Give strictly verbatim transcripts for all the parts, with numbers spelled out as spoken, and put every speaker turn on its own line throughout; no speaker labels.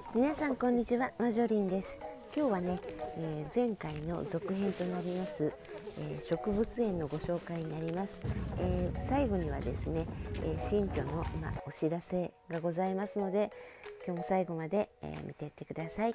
皆さんこんにちは、マジョリンです。今日はね、えー、前回の続編となります、えー、植物園のご紹介になります。えー、最後にはですね、えー、新居の、まあ、お知らせがございますので、今日も最後まで、えー、見ていってください。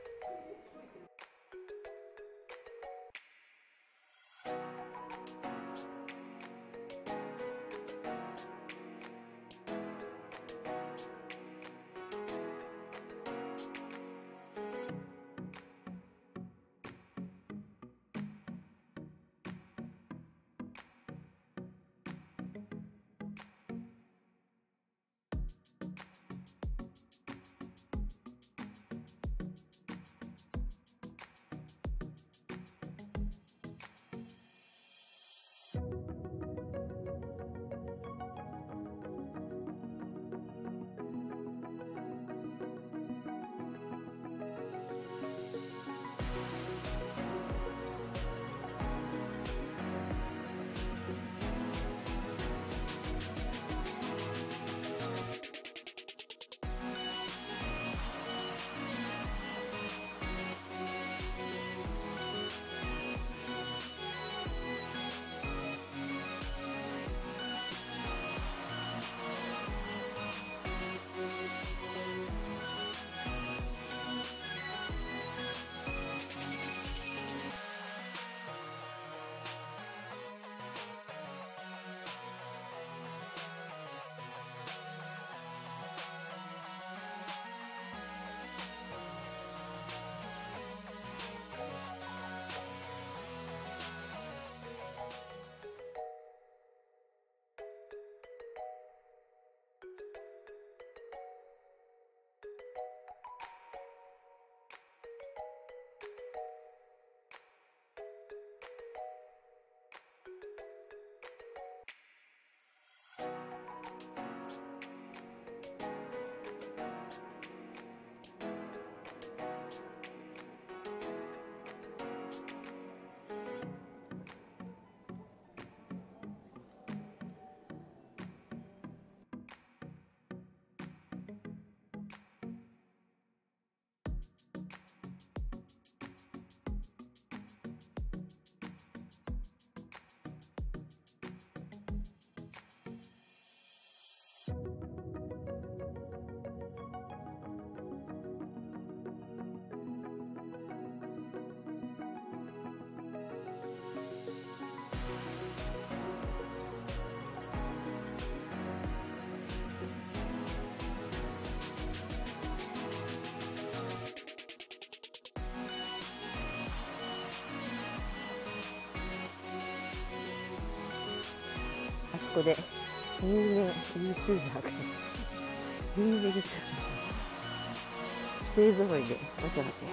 あそこで有名 ユーチューバーが有名ですよね。勢ぞろいでわちゃわちゃやって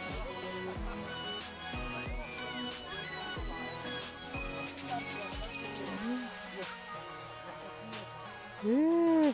る。うん。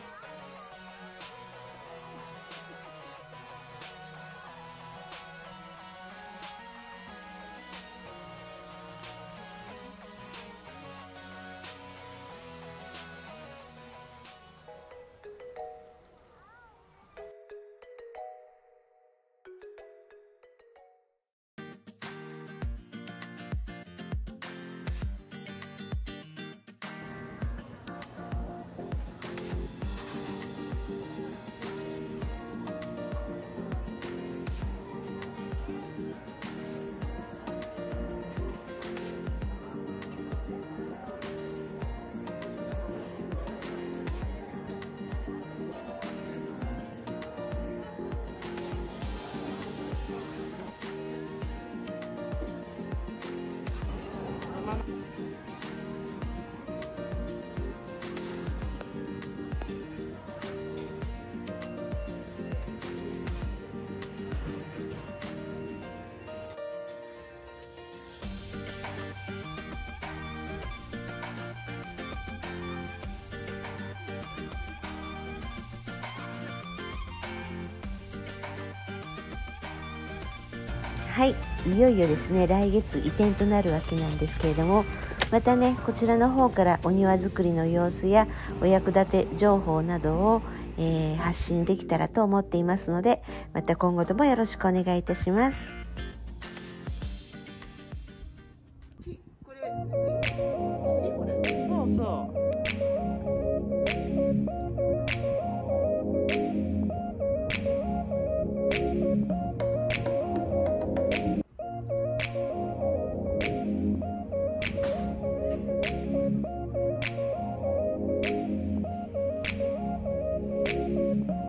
はい、いよいよですね、来月移転となるわけなんですけれども、またねこちらの方からお庭作りの様子やお役立て情報などを、 えー、発信できたらと思っていますので、また今後ともよろしくお願いいたします。
これ、そうそう。